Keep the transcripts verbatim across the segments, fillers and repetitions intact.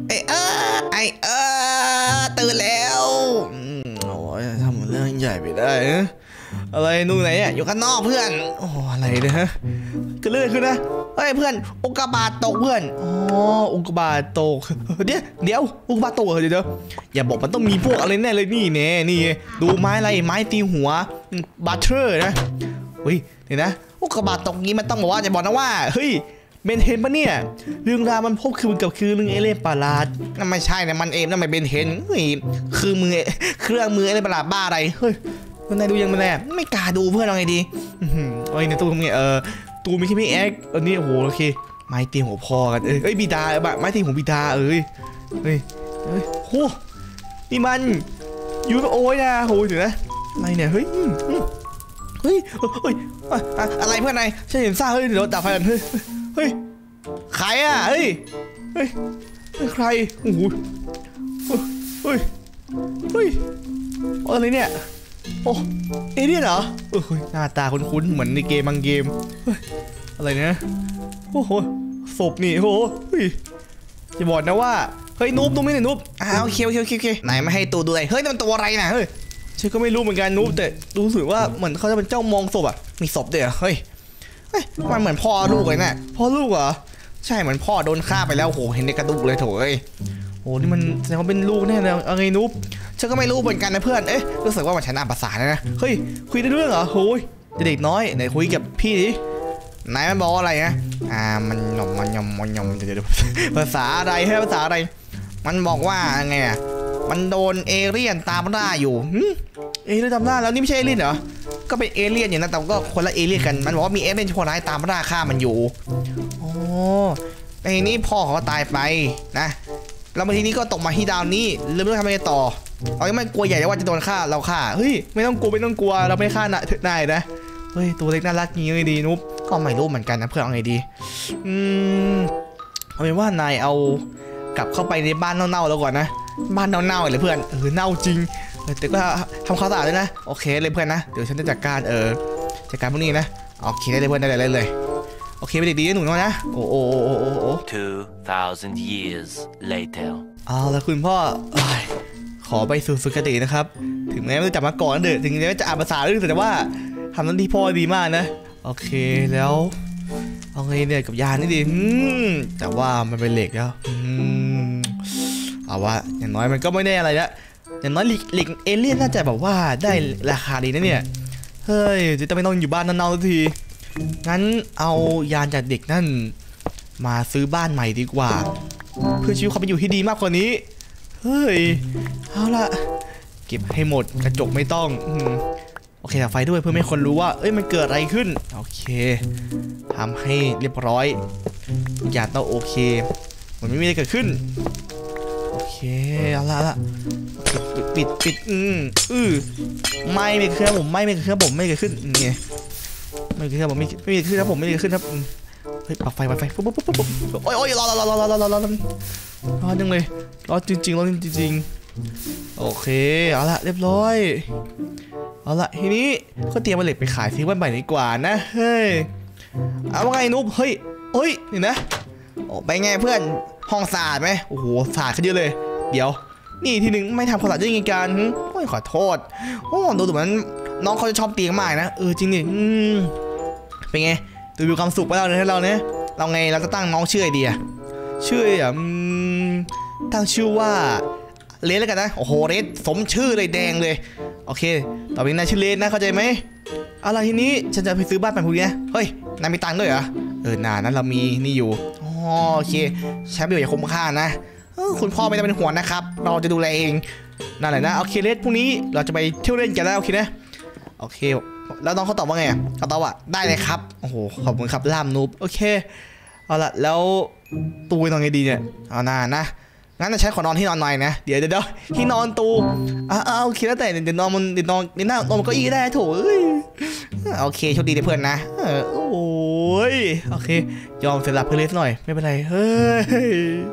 ไอเออไอเออตื่นแล้วโอ้ยทำเรื่องใหญ่ไปได้อะไรนู่นไหนอ่ะอยู่ข้างนอกเพื่อนโอ้อะไรเนี่ยฮะก็เลื่อนขึ้นนะเฮ้ยเพื่อนอุกกาบาตตกเพื่อนอ๋ออุกกาบาตตกเดี๋ยวเดี๋ยวอุกกาบาตตกเดี๋ยวอย่าบอกมันต้องมีพวกอะไรแน่เลยนี่เนี่ยนี่ดูไม้อะไรไม้ตีหัวบัตเตอร์นะเฮ้ยเดี๋ยวนะอุกกาบาตตกงี้มันต้องบอกว่าจะบอกนะว่าเฮ้ยเบนเทนปะเนี่ยเรื่องราวมันพบคือมันกับคือเรื่องเอเลี่ยนประหลาดนั่นไม่ใช่นะมันเอมนั่นไม่เบนเทนเฮ้ยคือมือเครื่องมือเอเลี่ยนประหลาดบ้าอะไรเฮ้ยนายดูยังไม่แน่ไม่กล้าดูเพื่อนเอาไงดีเฮ้ยในตู้ทำไงเออตู้มีแค่ไม่แอ๊กอันนี้โอ้โหโอเคไม้ตีหัวพอกันเอ้ยบิดาไม้ตีหัวบิดาเอ้ยเฮ้ยเฮ้ยโหนี่มันยูโอ้ยนะโหเดี๋ยวนะอะไรเนี่ยเฮ้ยเฮ้ยเฮ้ยอะไรเพื่อนนายฉันเห็นซ่าเฮ้ยเดี๋ยวดับไฟกันเฮ้ยเฮ้ยใครอ่ะเฮ้ยเฮ้ยใครโอ้โหเฮ้ยเฮ้ยอะไรเนี่ยโอ้เอเลี่ยนเหรอเออหน้าตาคุ้นๆเหมือนในเกมบางเกมเฮ้ยอะไรเนี่ยโอ้โหศพนี่โอ้โหเฮ้ยจะบอกนะว่าเฮ้ยนุ๊บนุ๊บไม่หน่อยนุ๊บอ้าวเคียวเคียวเคียวเคียวไหนไม่ให้ตัวด้วยเฮ้ยมันตัวอะไรนะเฮ้ยฉันก็ไม่รู้เหมือนกันนุ๊บแต่รู้สึกว่าเหมือนเขาจะเป็นเจ้ามองศพอ่ะมีศพด้วยเฮ้ยเฮ้ยมันเหมือนพ่อลูกเลยนะพ่อลูกเหรอใช่เหมือนพ่อโดนฆ่าไปแล้วโหเห็นในกระดูกเลยโถเอ้ยโอ้นี่มันแสดงว่าเป็นลูกแน่เลยอะไรนุ๊บฉันก็ไม่รู้เหมือนกันนะเพื่อนเอ๊ะรู้สึกว่ามันใช้อ่านภาษานะเฮ้ยคุยได้เรื่องเหรอโอ้ยเด็กน้อยไหนคุยกับพี่ดิไหนมันบอกอะไรนะอ่ามันยมมันยมมันยมเดี๋ยวภาษาอะไรให้ภาษาอะไรมันบอกว่าไงอ่ะมันโดนเอเลี่ยนตามล่าอยู่เอเลี่ยนตามล่าแล้วนี่ไม่ใช่เอเลี่ยนเหรอก็เป็นเอเลี่ยนอย่างนั้นแต่ก็คนละเอเลี่ยนกันมันบอกว่ามีเอเลี่ยนชั่วร้ายตามล่าฆ่ามันอยู่อ๋อในนี้พ่อเขาตายไปนะแล้วมาทีนี้ก็ตกมาที่ดาวนี้เริ่มต้องทำอะไรต่อเราไม่กลัวใหญ่ว่าจะโดนฆ่าเราฆ่าเฮ้ยไม่ต้องกลัวไม่ต้องกลัวเราไม่ฆ่านายนะเฮ้ยตัวเล็กน่ารักงี้เลยดีนุ๊บก็ไม่รู้เหมือนกันนะเพื่อนเอาไงดีอืมเอาเป็นว่านายเอากลับเข้าไปในบ้านเน่าๆแล้วก่อนนะบ้านเน่าๆเลยเพื่อนเออเน่าจริงแต่ก็ทำความสะอาดด้วยนะโอเคเลยเพื่อนนะเดี๋ยวฉันจะจัดการเออจัดการพวกนี้นะโอเคได้เลยเพื่อนได้เลยเลยโอเคไปดีๆหนูน้อยนะโอ้โอ้โอ้โอ้โอ้ two thousand years later เอาละคุณพ่อขอไปสู่สุคตินะครับถึงแม้ไม่รู้จักมาก่อนเด้อถึงแม้จะอ่านภาษาเรื่องแต่ว่าทำหน้าที่พ่อดีมากนะโอเคแล้วเอาไงเนี่ยกับยานนี่ดิแต่ว่ามันเป็นเหล็กแล้วเอาว่าอย่างน้อยมันก็ไม่ได้อะไรละอย่างน้อยเหล็กเอเลี่ยนน่าจะแบบว่าได้ราคาดีนะเนี่ยเฮ้ยจะไม่ต้องอยู่บ้านนานๆสักทีงั้นเอายานจากเด็กนั่นมาซื้อบ้านใหม่ดีกว่าเพื่อชีวิตความเป็นอยู่ที่ดีมากกว่านี้เฮ้ยเอาละเก็บให้หมดกระจกไม่ต้องโอเคดับไฟด้วยเพื่อให้คนรู้ว่าเอ้ยมันเกิดอะไรขึ้นโอเคทำให้เรียบร้อยทุกอย่างต้องโอเคมันไม่มีอะไรเกิดขึ้นโอเคเอาละละปิดปิดอืมอือไม่ไม่เคลื่อนผมไม่ไม่เคลื่อนผมไม่เกิดขึ้นไงไม่เกิดขึ้นผมไม่ไม่เกิดขึ้นครับผมไม่เกิดขึ้นครับเฮ้ยปักไฟปักไฟปุ๊บปุ๊บปุ๊บปุ๊บโอ้ยโอ้ยรอรอรอรอรอรอรอรอรอจังเลยรอจริงๆรอจริงๆโอเคเอาละเรียบร้อยเอาละทีนี้ก็เตรียมมาเหล็กไปขายซื้อบ้านใหม่ดีกว่านะเฮ้ยเอาว่าไงนุ๊บเฮ้ยเฮ้ยนี่นะโอ้ไปไงเพื่อนห้องสะอาดไหมโอ้โหสะอาดขึ้นเยอะเลยเดี๋ยวนี่ทีหนึ่งไม่ทำความสะอาดได้ยังไงกันโอ้ยขอโทษโอ้ดูเหมือนน้องเขาจะชอบตีกันมากนะเออจริงดิเป็นไงดูมีความสุขไปแล้วเนี่ยเราเนี่ยเราไงเราจะตั้งน้องชื่อไอเดียชื่ออ่ะตั้งชื่อว่าเลสแล้วกันนะโอ้โหเลสสมชื่อเลยแดงเลยโอเคต่อไปนายชื่อเลสนะเข้าใจไหมอะไรทีนี้ฉันจะไปซื้อบ้านใหม่พวกนี้เฮ้ยนายมีตังค์ด้วยเหรอเออนานั้นเรามีนี่อยู่อ๋อโอเคใช้ประโยชน์อย่างคุ้มค่านะคุณพ่อไม่ต้องเป็นห่วงนะครับเราจะดูแลเองนั่นแหละนะโอเคเลสพรุ่งนี้เราจะไปเที่ยวเล่นกันแล้วโอเคนะโอเคแล้วน้องเขาตอบว่าไงเขาตอบว่าได้เลยครับโอ้โหขอบคุณครับล่ามนูบโอเคเอาละแล้วตูนอนไงดีเนี่ยเอาหน้านะงั้นจะใช้ขอนอนที่นอนหน่อยนะเดี๋ยวเดี๋ยวที่นอนตูอ่าโอเคแล้วแต่เดี๋ยวนอนมันเดี๋ยวนอนเดี๋ยวนอนมันก็อีได้โถโอเคโชคดีนะเพื่อนนะเออโอ้ยโอเคยอมเสียหลับเพื่อนเล็กหน่อยไม่เป็นไรเฮ้ย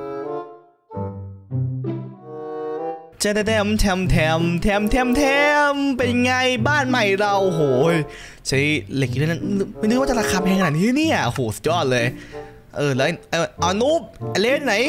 เจแทมแทมแทมแทมแทมแทมเป็นไงบ้านใหม่เราโหยใช้เหล็กนั้นไม่นึกว่าจะราคาแพงขนาดนี้เนี่ยโหสุดยอดเลยเออแล้วเออเอานุ๊บเลนไหน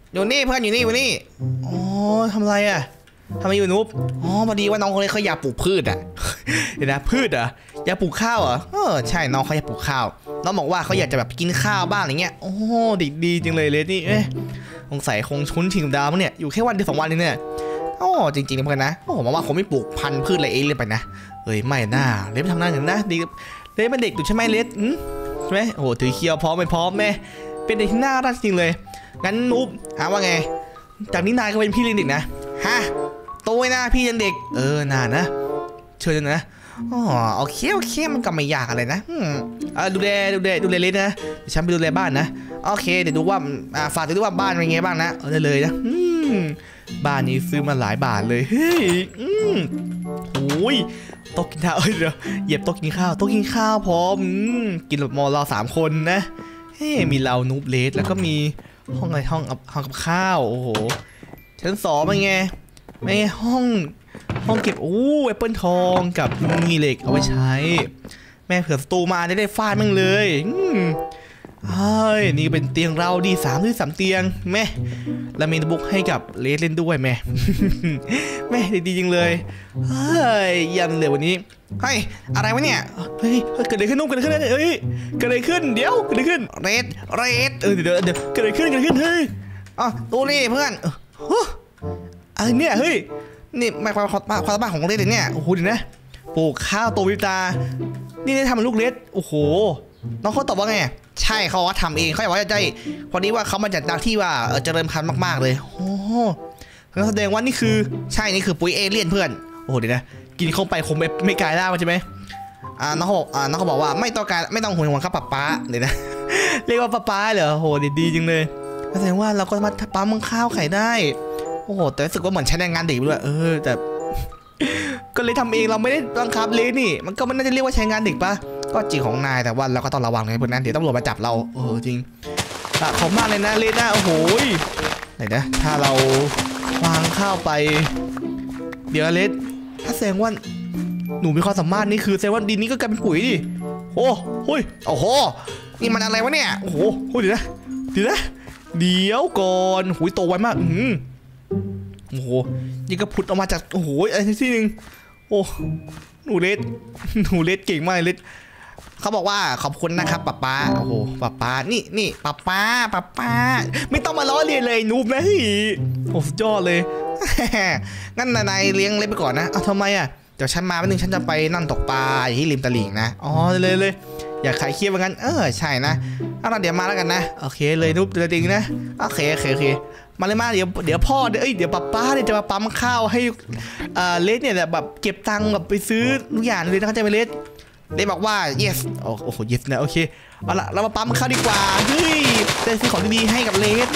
อยู่นี่เพื่อนอยู่นี่อยู่นี่อ๋อทำอะไรอ่ะทำไมอยู่นุ๊บอ๋อพอดีว่าน้องคนนี้เขาอยากปลูกพืชอ่ะเดี๋ยวนะพืชอ่ะอยากปลูกข้าวอ่ะเออใช่น้องเขาอยากปลูกข้าวน้องบอกว่าเขาอยากจะแบบกินข้าวบ้างอะไรเงี้ยโอ้ดีดีจริงเลยเลยนี่เอ๊ะสงสัยคงชุนชิงดาวมั้งเนี่ยอยู่แค่วันเดียวสองวันนี่เนี่ยอ๋อจริงๆเพื่อนนะโอ้ผมว่าคงไม่ปลูกพันธุ์พืชอะไรเองเลยไปนะเอ้ยไม่น่าเล็บทำหน้าอย่างนั้นนะดีเล็บเป็นเด็กอยู่ใช่ไหมเล็บใช่ไหมโอ้โหถือเคียวพร้อมไม่พร้อมแม่เป็นเด็กที่น่ารักจริงเลยงั้นนุ๊บถามว่าไงจากนี้นายก็เป็นพี่เลี้ยงเด็กนะฮะโตไว้นะพี่ยังเด็กเออนานนะเชิญนะอ๋อโอเคโอเคมันก็ไม่ยากอะไรนะอืมอ่าดูแลดูแลดูแลเล็กนะฉันไปดูแลบ้านนะโอเคเดี๋ยวดูว่าอ่าฝากดูว่าบ้านเป็นไงบ้างนะเอาได้เลยนะอืมบ้านนี้ซื้อมาหลายบาทเลยเฮ้ยอืมโอ้ยโต๊ะกินข้าวเอ้ยเดี๋ยวเหยียบโต๊ะกินข้าวโต๊ะกินข้าวพร้อมกินแบบมอเราสามคนนะเฮ้มีเรานูบเลสแล้วก็มีห้องอะไรห้องห้องกับข้าวโอ้โหชั้นสองเป็นไงไม่ห้องห้องเก็บโอ้แอปเปิลทองกับมีเหล็กเอาไว้ใช้แม่เผื่อศัตรูมาได้ได้ฟาดมั่งเลยเฮ้ยนี่เป็นเตียงเราดีสามด้วยสามเตียงแม่แล้วมีโน้ตบุ๊กให้กับเลสเล่นด้วยแม่แม่ดีจริงเลยเฮ้ยยันเลยวันนี้เฮ้ยอะไรวะเนี่ยเฮ้ยเกิดอะไรขึ้นนุ่มเกิดอะไรขึ้นเฮ้ยเกิดอะไรขึ้นเดี๋ยวเกิดอะไรขึ้นเรดเรดเออเดี๋ยวเดี๋ยวเกิดอะไรขึ้นเกิดอะไรขึ้นเฮ้ยอ๋อตัวนี้เพื่อนอะไรเนี่ยเฮ้ยนี่มาความความสามารถของเลสเลยเนี่ยโอ้โหดีนะปลูกข้าวโตวิตานี่ได้ทำเป็นลูกเลสโอ้โหน้องเขาตอบว่าไงใช่เขาว่าทำเองเขาอยากว่าจะได้พอดีว่าเขามาจากดาวที่ว่าเจริญพันธุ์มากๆเลยโอ้งั้นแสดงว่านี่คือใช่นี่คือปุ๋ยเอเลี่ยนเพื่อนโอ้โหเดี๋ยวนะกินเข้าไปคงไม่ไม่กลายร่างใช่ไหมอ่าน้องเขาบอกอ่าน้องเขาบอกว่าไม่ต้องการไม่ต้องห่วงห่วงครับป๊าป๊าเดี๋ยวนะเรียกว่าป๊าป๊าเหรอโหดีดีจริงเลยแสดงว่าเราก็มาปั๊มข้าวไข่ได้โอ้โหแต่รู้สึกว่าเหมือนใช้แรงงานเด็กด้วยเออแต่ก็เลยทำเองเราไม่ได้บังคับเลยนี่มันก็ไม่น่าจะเรียกว่าใช้งานเด็กปะก็จริงของนายแต่ว่าเราก็ต้องระวังนะเพื่อนนั้นเดี๋ยวตำรวจมาจับเราเออจริงละขอบมากเลยนะเลน่าโอ้โหไหนนะถ้าเราวางข้าวไปเดี๋ยวเลสถ้าแสดงว่าหนูมีความสามารถนี่คือแสดงว่าดินนี้ก็กลายเป็นปุ๋ยดิโอ้โหโอ้โหนี่มันอะไรวะเนี่ยโอ้โหเดี๋ยวนะเดี๋ยวนะเดี๋ยวก่อนหุยโตไวมากอืมโอ้โหนี่ก็พุดออกมาจากโอ้โหอะไรที่หนึ่งโอ้หนูเลสหนูเลสเก่งมากเลสเขาบอกว่าขอบคุณนะครับป๊าป๊าโอ้โหป๊าป๊านี่นี่ป๊าป๊าป๊าป๊าไม่ต้องมาล้อเลียนเลยนูบนะโอ้สุดยอดเลยงั้นนายเลี้ยงเล็บไปก่อนนะเอาทำไมอ่ะเดี๋ยวฉันมาแป๊บนึงฉันจะไปนั่งตกปลาที่ริมตลิ่งนะอ๋อเลยเลยอยากขายเครียดเหมือนกันเออใช่นะเอาเดี๋ยวมาแล้วกันนะโอเคเลยนูบตลิ่งนะโอเคโอเคโอเคมาเลยมาเดี๋ยวเดี๋ยวพ่อเดี๋ยวเอ้ยเดี๋ยวป๊าป๊าเนี่ยจะมาปั๊มข้าวให้อ่าเลสเนี่ยแบบเก็บตังค์แบบไปซื้อทุกอย่างเลยนะเข้าใจไหมเลสได้บอกว่า yes โอ้โห yes นะโอเคเอาละเรามาปั๊มข้าวดีกว่าเฮ้ยได้ซื้อของดีๆให้กับเลส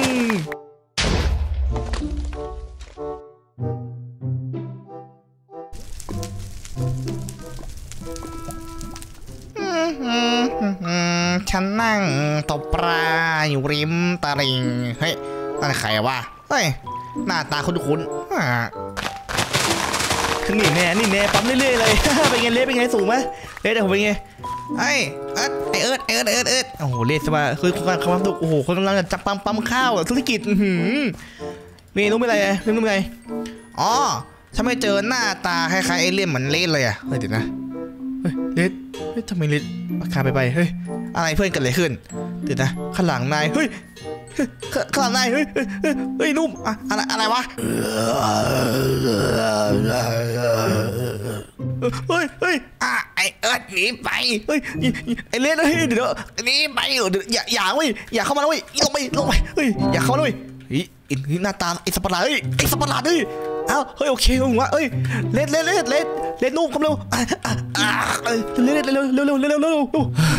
ฉันนั่งตกปลาอยู่ริมตลิ่งเฮ้ยนั่นใครวะเฮ้ยหน้าตาคุ้นๆนี่แน่นี่แน่ปั๊มเรื่อยๆเลยเป็นไงเลสเป็นไงสูงไหมเลสเดี๋ยวผมเป็นไงไอ้เอิร์ดไอเอิร์ดไอเอิร์ดไอเอิร์ดเอิร์ดโอ้โหเลสมาคือคนกำลังโอ้โหคนกำลังจะปั๊มปั๊มข้าวธุรกิจมีนุ้มเป็นไรนุ้มเป็นไงอ๋อฉันไม่เจอหน้าตาคล้ายๆเอเลี่ยนเหมือนเลสเลยอ่ะเฮ้ยเดี๋ยวนะเฮ้ยเลสเฮ้ยทำไมเลสราคาไปไปเฮ้ยอะไรเพื่อนกันอะไรขึ้นเดี๋ยวนะข้างหลังนายเฮ้ยข้างหลังนายเฮ้ยเฮ้ยนุ่มอะไรอะไรวะเฮ้ยเฮ้ยอ่ะไอเอิร์ดหนีไปเฮ้ยไอเลสเฮ้ยเดี๋ยวหนีไปอย่าอย่าเว้ยอย่าเข้ามาเว้ยลงไปลงไปเฮ้ยอย่าเข้าเลยเฮ้ยอินหน้าตาไอสัปหลาดเฮ้ยไอสัปหลาดเฮ้ยเอ้าเฮ้ยโอเคมึงวะเฮ้ยเลสเลสเลสเลสเลสนุ่มกำลังอ่ะอ่ะอ่ะเลสเร็วเร็วเร็วเร็วเร็วเร็ว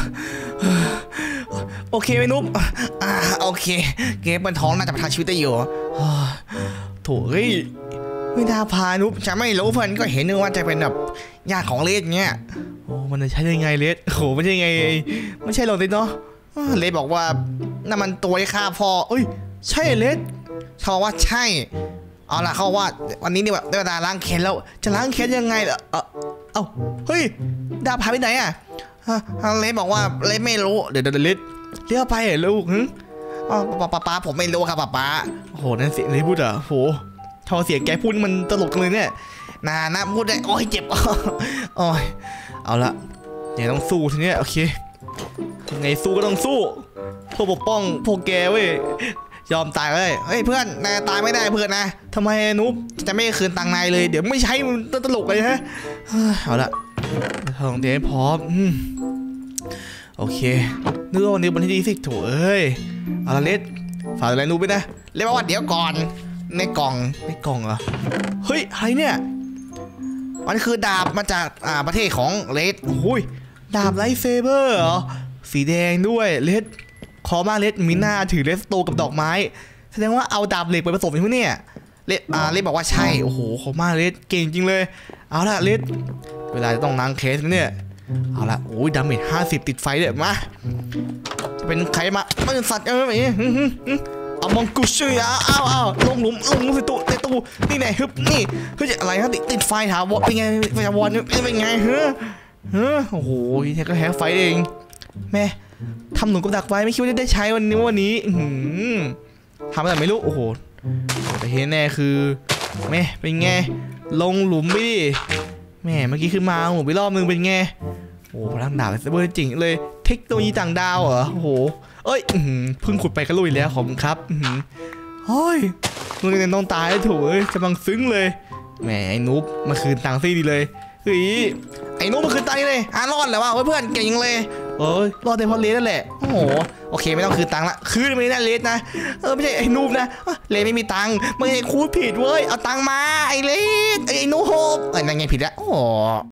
โอเคไหมนุ่มอ่าโอเคเกมเป็นท้องน่าจะประทังชีวิตได้อยู่โถ่เฮ้ยไม่น่าพานุ่มฉันไม่รู้เพื่อนก็เห็นนึกว่าจะเป็นแบบญาติของเลสเงี้ยโอ้มันจะใช่ยังไงเลสโหไม่ใช่ยังไงไม่ใช่หรอกเลสเนาะเลสบอกว่านั่นมันตัวที่ฆ่าพ่อเอ้ยใช่เลสเขาว่าใช่เอาล่ะเขาว่าวันนี้นี่แบบได้เวลาล้างแค้นแล้วจะล้างแค้นยังไงล่ะเออเอ้าเฮ้ยดาพาไปไหนอ่ะเลสบอกว่าเลสไม่รู้เดี๋ยวเดี๋ยวเลสเลี้ยวไปเหรอลูกอ๋อป้าป้าป้าผมไม่รู้ครับป้าป้าโอ้โหนั่นเสียงเลยพูดอ่ะโหทอเสียงแกพูดมันตลกจังเลยเนี่ยนานะพูดได้โอ้ยเจ็บโอ้ยเอาละเดี๋ยวต้องสู้ทีเนี้ยโอเคไงสู้ก็ต้องสู้เพื่อปกป้องพวกแกเว้ยยอมตายเลยเฮ้ยเพื่อนนายตายไม่ได้เพื่อนนะทำไมนุ๊กจะไม่คืนตังค์นายเลยเดี๋ยวไม่ใช่มันตลกเลยฮะเอาละทองเดี๋ยวพร้อมโอเคนึกว่าวันนี้วันที่ดีสิโถเอ้ยเอาละเล็ดฝากอะไรนุ๊กไปนะเรียกว่าเดี๋ยวก่อนในกล่องในกล่องเหรอเฮ้ยอะไรเนี่ยมันคือดาบมาจากอ่าประเทศของเลดโอ้ยดาบไลท์เซเบอร์เหรอสีแดงด้วยเลดคอมาเลดมีหน้าถือเลสโตกับดอกไม้แสดงว่าเอาดาบเหล็กไปผสมใช่ไหมเนี่ยเลดอ่าเลดบอกว่าใช่โอ้โหคอมาเลดเก่งจริงเลยเอาละเลดเวลาจะต้องนางเคสเนี่ยเอาละโอ้ยดาเมจห้าสิบติดไฟเลยมาจะเป็นใครมาไม่เป็นสัตว์อะไรแบบนี้เอามองกุชเชียอ้าวอ้าวลงหลุมลงหลุมใส่ตู้ในตู้นี่ไหนฮึบนี่เฮ้ยอะไรครับติดติดไฟถาวรเป็นไงไฟถาวรเป็นไงเฮ้อเฮ้อโอ้โหแค่ก็แฮกไฟเองแม่ทำหนุนกับดักไว้ไม่คิดว่าจะได้ใช้วันนี้วันนี้ทำอะไรไม่รู้โอ้โหแต่เห็นแน่คือแม่เป็นไงลงหลุมไปดิแม่เมื่อกี้คือมาหมุนไปรอบนึงเป็นไงโอ้พลังดาบเซเบอร์จริงเลยเทคโนโลยีต่างดาวเหรอโอ้โหเอ้ยเพิ่งขุดไปก็ลุยแล้วขอบคุณครับเฮ้ยมึงยังต้องตายแล้วถูกเอ้ยกำลังซึ้งเลยแหมไอ้นุ๊บมาคืนตังค์ซี่ดีเลยเฮ้ยไอ้นุ๊บมาคืนตังค์เลยอ่ะรอดแล้วว่ะเพื่อนเก่งยังเลยเอ้ยรอดได้เพราะเลสนั่นแหละโอ้โหโอเคไม่ต้องคืนตังค์ละคืนไม่ได้เลสนะเออไม่ใช่ไอ้นุ๊บนะเลสไม่มีตังค์ไม่ใช่คูดผิดเว้ยเอาตังค์มาไอ้เลสไอ้นุ๊บไอ้นั่นไงผิดละโอ้